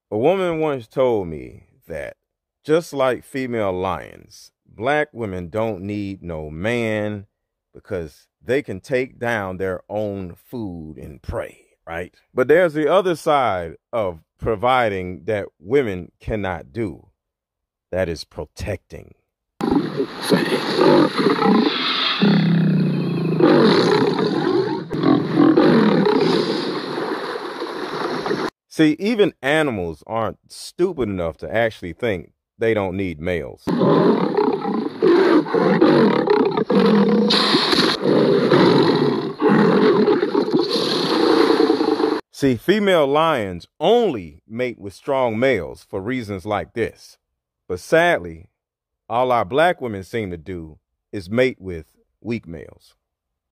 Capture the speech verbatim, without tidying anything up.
A woman once told me that just like female lions, black women don't need no man because they can take down their own food and prey, right? But there's the other side of providing that women cannot do. That is protecting. See, even animals aren't stupid enough to actually think they don't need males. See, female lions only mate with strong males for reasons like this. But sadly, all our black women seem to do is mate with weak males.